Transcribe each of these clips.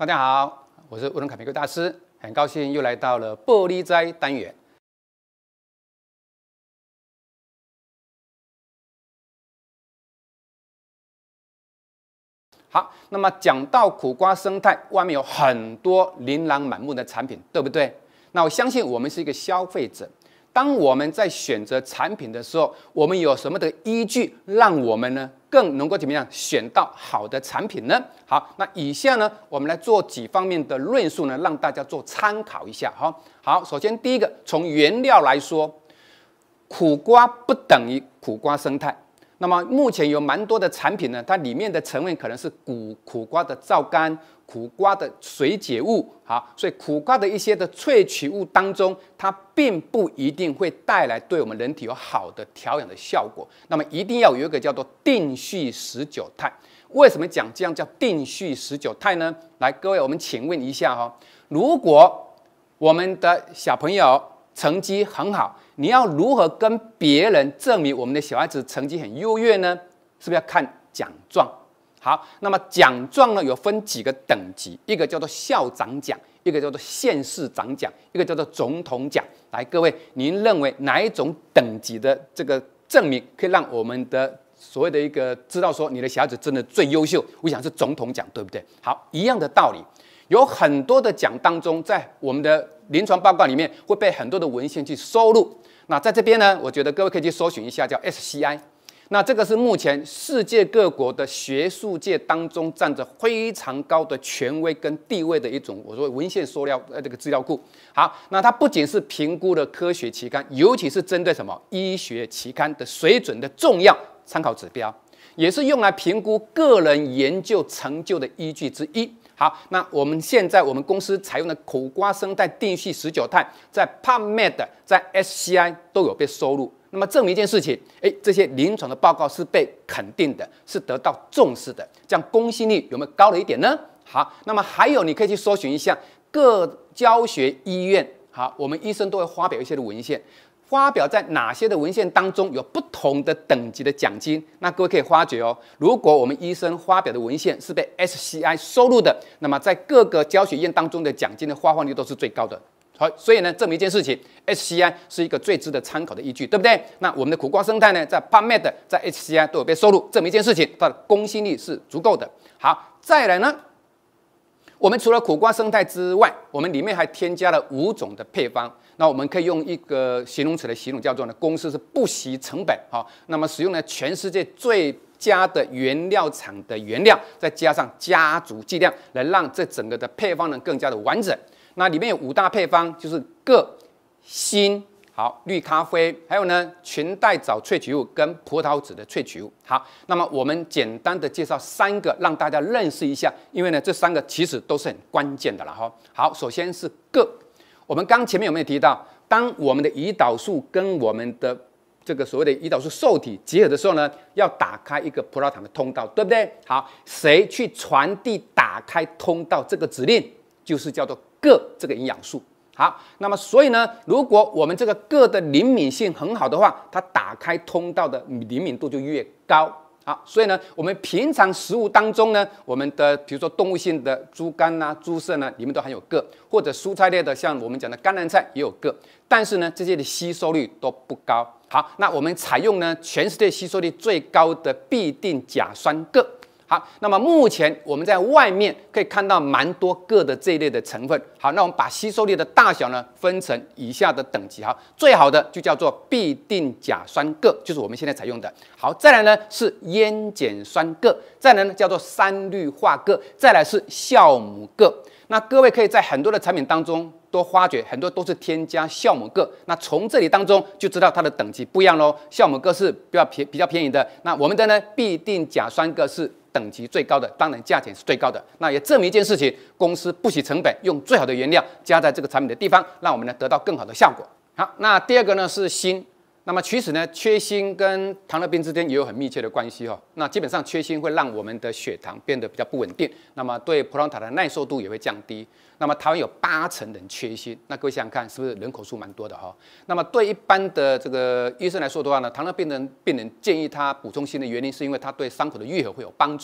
大家好，我是乌龙卡皮克大师，很高兴又来到了玻璃斋单元。好，那么讲到苦瓜生态，外面有很多琳琅满目的产品，对不对？那我相信我们是一个消费者，当我们在选择产品的时候，我们有什么的依据，让我们呢更能够怎么样选到好的产品呢？好，那以下呢，我们来做几方面的论述呢，让大家做参考一下。好，首先第一个，从原料来说，苦瓜不等于苦瓜生态。那么目前有蛮多的产品呢，它里面的成分可能是苦瓜的皂苷、苦瓜的水解物，好，所以苦瓜的一些的萃取物当中，它并不一定会带来对我们人体有好的调养的效果。那么一定要有一个叫做定序19肽。为什么讲这样叫定序19肽呢？来，各位，我们请问一下哈，如果我们的小朋友成绩很好，你要如何跟别人证明我们的小孩子成绩很优越呢？是不是要看奖状？好，那么奖状呢有分几个等级，一个叫做校长奖，一个叫做县市长奖，一个叫做总统奖。来，各位，您认为哪一种等级的这个证明可以让我们的所谓的一个知道说你的小孩子真的最优秀？我想是总统奖，对不对？好，一样的道理。有很多的奖当中，在我们的临床报告里面会被很多的文献去收录。那在这边呢，我觉得各位可以去搜寻一下，叫 SCI。那这个是目前世界各国的学术界当中占着非常高的权威跟地位的一种，我说文献资料库。好，那它不仅是评估了科学期刊，尤其是针对什么医学期刊的水准的重要参考指标，也是用来评估个人研究成就的依据之一。好，那我们现在我们公司采用的苦瓜生态定序19肽，在 PubMed、在 SCI 都有被收录。那么证明一件事情，这些临床的报告是被肯定的，是得到重视的，这样公信力有没有高了一点呢？好，那么还有你可以去搜寻一下各教学医院，好，我们医生都会发表一些的文献。发表在哪些的文献当中有不同的等级的奖金？那各位可以发觉哦，如果我们医生发表的文献是被 SCI 收录的，那么在各个教学院当中的奖金的发放率都是最高的。好，所以呢，证明一件事情 ，SCI 是一个最值得参考的依据，对不对？那我们的苦瓜生态呢，在 PubMed、在 SCI 都有被收录，证明一件事情，它的公信力是足够的。好，再来呢，我们除了苦瓜生态之外，我们里面还添加了5种的配方。那我们可以用一个形容词的形容，叫做呢，公司是不惜成本，好，那么使用了全世界最佳的原料厂的原料，再加上家族剂量，来让这整个的配方呢更加的完整。那里面有5大配方，就是铬、锌、好绿咖啡，还有呢裙带藻萃取物跟葡萄籽的萃取物。好，那么我们简单的介绍3个，让大家认识一下，因为呢这3个其实都是很关键的了哈。好，首先是铬。我们刚前面有没有提到，当我们的胰岛素跟我们的这个所谓的胰岛素受体结合的时候呢，要打开一个葡萄糖的通道，对不对？好，谁去传递打开通道这个指令，就是叫做铬这个营养素。好，那么所以呢，如果我们这个铬的灵敏性很好的话，它打开通道的灵敏度就越高。好，所以呢，我们平常食物当中呢，我们的比如说动物性的猪肝啊、猪肾啊，里面都含有铬，或者蔬菜类的，像我们讲的甘蓝菜也有铬，但是呢，这些的吸收率都不高。好，那我们采用呢，全世界吸收率最高的必定甲酸铬。好，那么目前我们在外面可以看到蛮多铬的这一类的成分。好，那我们把吸收率的大小呢分成以下的等级。好，最好的就叫做必定甲酸铬，就是我们现在采用的。好，再来呢是烟碱酸铬，再来呢叫做3氯化铬，再来是酵母铬。那各位可以在很多的产品当中都发觉很多都是添加酵母铬，那从这里当中就知道它的等级不一样咯。酵母铬是比较便宜的，那我们的呢必定甲酸铬是等级最高的，当然价钱是最高的。那也证明一件事情，公司不惜成本，用最好的原料加在这个产品的地方，让我们呢得到更好的效果。好，那第2个呢是锌。那么其实呢，缺锌跟糖尿病之间也有很密切的关系哈。那基本上缺锌会让我们的血糖变得比较不稳定，那么对葡萄糖的耐受度也会降低。那么台湾有80%人缺锌，那各位想想看，是不是人口数蛮多的哈？那么对一般的这个医生来说的话呢，糖尿病人建议他补充锌的原因，是因为他对伤口的愈合会有帮助。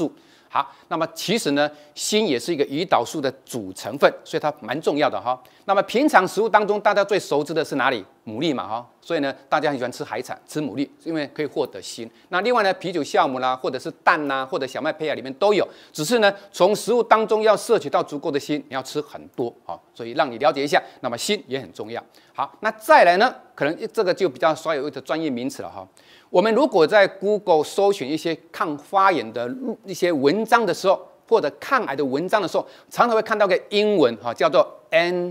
好，那么其实呢，锌也是一个胰岛素的主成分，所以它蛮重要的哈。那么平常食物当中，大家最熟知的是哪里？牡蛎嘛哈，所以呢，大家很喜欢吃海产，吃牡蛎，因为可以获得锌。那另外呢，啤酒酵母啦，或者是蛋啦，或者小麦胚芽里面都有。只是呢，从食物当中要摄取到足够的锌，你要吃很多啊，所以让你了解一下。那么锌也很重要。好，那再来呢，可能这个就比较稍有一个专业名词了哈。我们如果在 Google 搜寻一些抗发炎的一些文章的时候，或者抗癌的文章的时候，常常会看到个英文哈，叫做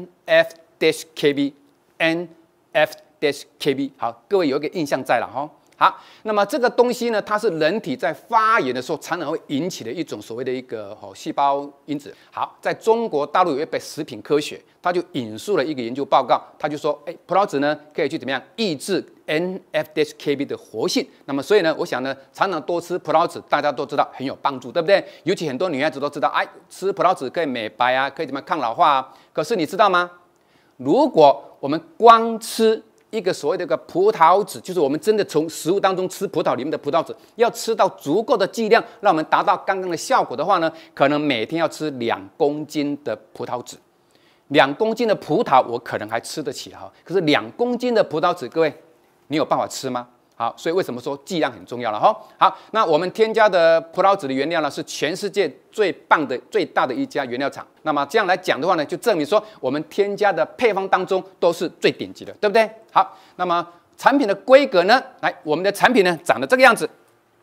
NF-KB。好，各位有一个印象在了哈。好，那么这个东西呢，它是人体在发炎的时候常常会引起的一种所谓的一个细胞因子。好，在中国大陆有一本食品科学，它就引述了一个研究报告，它就说，葡萄籽呢可以去怎么样抑制 NF-KB 的活性。那么所以呢，我想呢，常常多吃葡萄籽，大家都知道很有帮助，对不对？尤其很多女孩子都知道，吃葡萄籽可以美白啊，可以怎么样抗老化啊。可是你知道吗？如果我们光吃一个所谓的一个葡萄籽，就是我们真的从食物当中吃葡萄里面的葡萄籽，要吃到足够的剂量，让我们达到刚刚的效果的话呢，可能每天要吃2公斤的葡萄籽。2公斤的葡萄我可能还吃得起哈，可是2公斤的葡萄籽，各位，你有办法吃吗？好，所以为什么说剂量很重要了哈？好，那我们添加的葡萄籽的原料呢，是全世界最棒的、最大的一家原料厂。那么这样来讲的话呢，就证明说我们添加的配方当中都是最顶级的，对不对？好，那么产品的规格呢？来，我们的产品呢长得这个样子。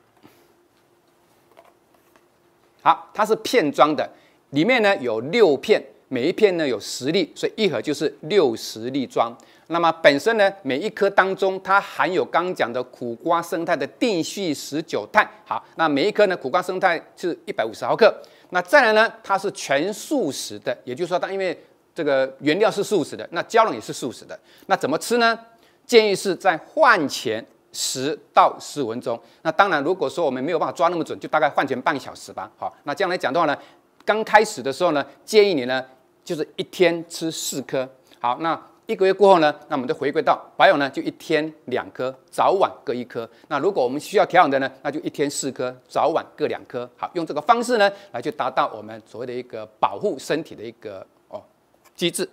好，它是片装的，里面呢有6片，每一片呢有10粒，所以一盒就是60粒装。那么本身呢，每一颗当中它含有刚刚讲的苦瓜胜肽的定序19肽。好，那每一颗呢，苦瓜胜肽是150毫克。那再来呢，它是全素食的，也就是说它因为这个原料是素食的，那胶囊也是素食的。那怎么吃呢？建议是在饭前10到15分钟。那当然，如果说我们没有办法抓那么准，就大概饭前半小时吧。好，那这样来讲的话呢，刚开始的时候呢，建议你呢就是1天吃4颗。好，那1个月过后呢，那我们就回归到保养呢，就1天2颗，早晚各1颗。那如果我们需要调养的呢，那就1天4颗，早晚各2颗。好，用这个方式呢，来去达到我们所谓的一个保护身体的一个机制。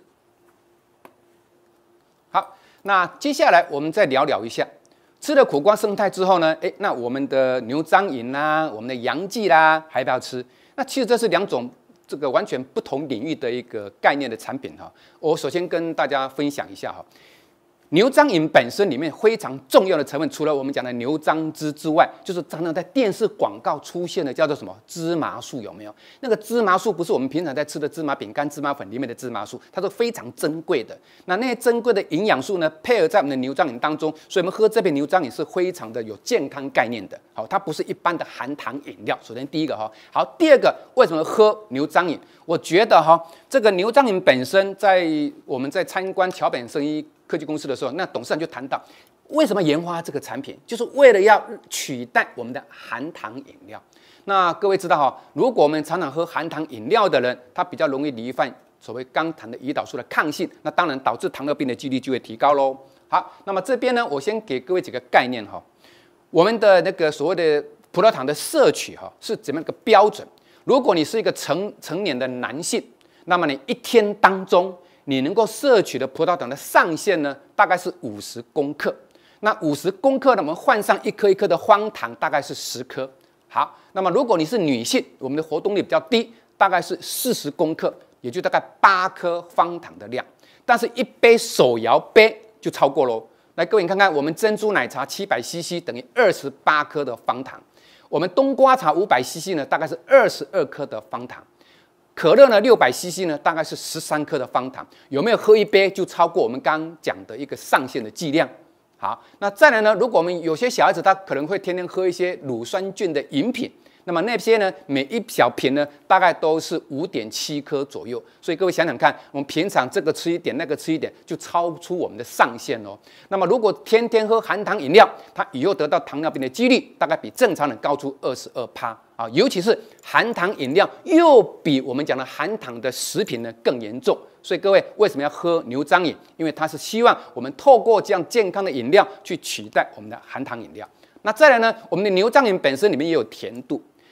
好，那接下来我们再聊聊一下，吃了苦瓜胜肽之后呢，那我们的牛樟饮啦，我们的洋蓟啦，还要不要吃？那其实这是2种。这个完全不同领域的一个概念的产品哈，我首先跟大家分享一下哈。牛樟饮本身里面非常重要的成分，除了我们讲的牛樟芝之外，就是常常在电视广告出现的叫做什么芝麻素，有没有？那个芝麻素不是我们平常在吃的芝麻饼干、芝麻粉里面的芝麻素，它是非常珍贵的。那些珍贵的营养素呢，配合在我们的牛樟饮当中，所以我们喝这杯牛樟饮是非常的有健康概念的。好，它不是一般的含糖饮料。首先第一个哈，好，第二个为什么喝牛樟饮？我觉得哈，这个牛樟饮本身我们在参观桥本生医科技公司的时候，那董事长就谈到，为什么研发这个产品，就是为了要取代我们的含糖饮料。那各位知道哈，如果我们常常喝含糖饮料的人，他比较容易罹患所谓刚谈的胰岛素的抗性，那当然导致糖尿病的几率就会提高喽。好，那么这边呢，我先给各位几个概念哈，我们的那个所谓的葡萄糖的摄取哈是怎么样一个标准？如果你是一个成年的男性，那么你1天当中你能够摄取的葡萄糖的上限呢，大概是50公克。那50公克呢，我们换上1颗1颗的方糖，大概是10颗。好，那么如果你是女性，我们的活动力比较低，大概是40公克，也就大概8颗方糖的量。但是1杯手摇杯就超过喽。来，各位你看看，我们珍珠奶茶700cc 等于28颗的方糖。我们冬瓜茶500cc 呢，大概是22颗的方糖；可乐呢600cc 呢，大概是13颗的方糖。有没有喝1杯就超过我们刚刚讲的一个上限的剂量？好，那再来呢，如果我们有些小孩子他可能会天天喝一些乳酸菌的饮品。那么那些呢，每1小瓶呢，大概都是5.7颗左右。所以各位想想看，我们平常这个吃一点，那个吃一点，就超出我们的上限哦。那么如果天天喝含糖饮料，它以后得到糖尿病的几率，大概比正常人高出22%啊。尤其是含糖饮料，又比我们讲的含糖的食品呢更严重。所以各位为什么要喝牛樟饮？因为它是希望我们透过这样健康的饮料去取代我们的含糖饮料。那再来呢，我们的牛樟饮本身里面也有甜度。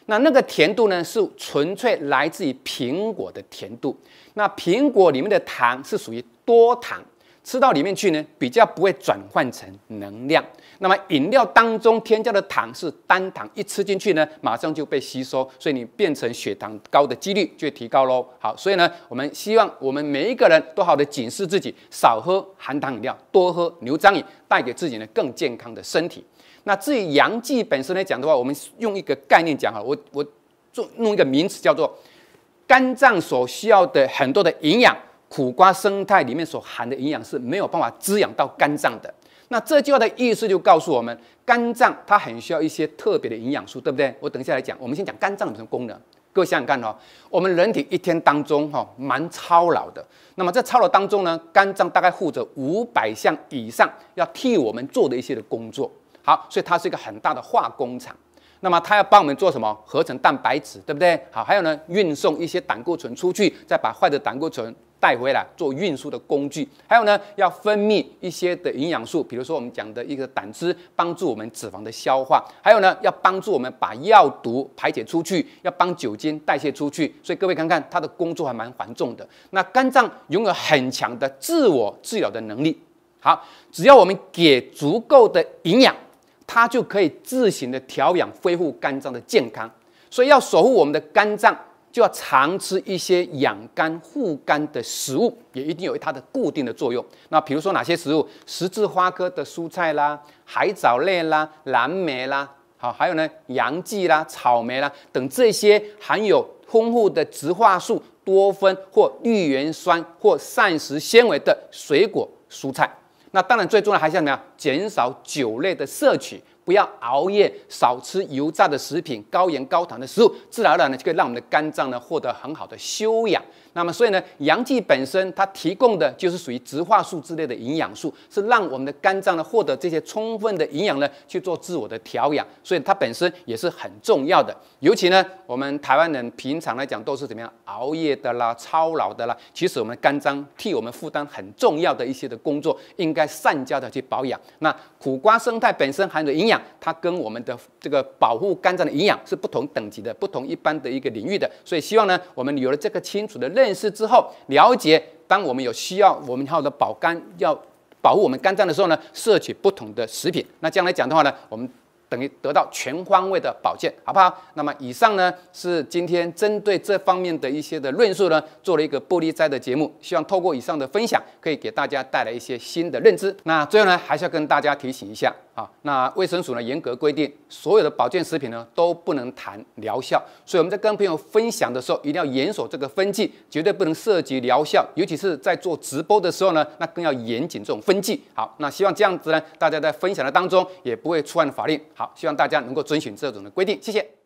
那个甜度呢，是纯粹来自于苹果的甜度。那苹果里面的糖是属于多糖，吃到里面去呢，比较不会转换成能量。那么饮料当中添加的糖是单糖，一吃进去呢，马上就被吸收，所以你变成血糖高的几率就会提高喽。好，所以呢，我们希望我们每一个人都好的警示自己，少喝含糖饮料，多喝牛樟饮，带给自己呢更健康的身体。那至于洋蓟本身来讲的话，我们用一个概念讲哈，我弄一个名词叫做肝脏所需要的很多的营养，苦瓜生态里面所含的营养是没有办法滋养到肝脏的。那这句话的意思就告诉我们，肝脏它很需要一些特别的营养素，对不对？我等一下来讲，我们先讲肝脏有什么功能。各位想想看哦，我们人体一天当中蛮操劳的。那么在操劳当中呢，肝脏大概负责500项以上要替我们做的一些的工作。好，所以它是一个很大的化工厂。那么它要帮我们做什么？合成蛋白质，对不对？好，还有呢，运送一些胆固醇出去，再把坏的胆固醇带回来做运输的工具。还有呢，要分泌一些的营养素，比如说我们讲的一个胆汁，帮助我们脂肪的消化。还有呢，要帮助我们把药毒排解出去，要帮酒精代谢出去。所以各位看看，它的工作还蛮繁重的。那肝脏拥有很强的自我治疗的能力。好，只要我们给足够的营养，它就可以自行的调养、恢复肝脏的健康。所以要守护我们的肝脏，就要常吃一些养肝护肝的食物，也一定有它的固定的作用。那比如说哪些食物？十字花科的蔬菜啦、海藻类啦、蓝莓啦，好，还有呢洋蓟啦、草莓啦等这些含有丰富的植化素、多酚或绿原酸或膳食纤维的水果蔬菜。那当然最重要还是怎么样？减少酒类的摄取，不要熬夜，少吃油炸的食品、高盐高糖的食物，自然而然呢就可以让我们的肝脏呢获得很好的休养。那么所以呢，洋蓟本身它提供的就是属于植化素之类的营养素，是让我们的肝脏呢获得这些充分的营养呢去做自我的调养，所以它本身也是很重要的。尤其呢，我们台湾人平常来讲都是怎么样熬夜的啦、操劳的啦，其实我们的肝脏替我们负担很重要的一些的工作，应该善加的去保养。那苦瓜生态本身含有营养，它跟我们的这个保护肝脏的营养是不同等级的、不同一般的一个领域的，所以希望呢，我们有了这个清楚的认识之后，了解当我们有需要，我们好的要保护我们肝脏的时候呢，摄取不同的食品。那这样来讲的话呢，我们等于得到全方位的保健，好不好？那么以上呢是今天针对这方面的一些的论述呢，做了一个玻璃斋的节目，希望透过以上的分享，可以给大家带来一些新的认知。那最后呢，还是要跟大家提醒一下啊，那卫生署呢严格规定，所有的保健食品呢都不能谈疗效，所以我们在跟朋友分享的时候，一定要严守这个分际，绝对不能涉及疗效，尤其是在做直播的时候呢，那更要严谨这种分际。好，那希望这样子呢，大家在分享的当中也不会触犯法令。好，希望大家能够遵循这种的规定，谢谢。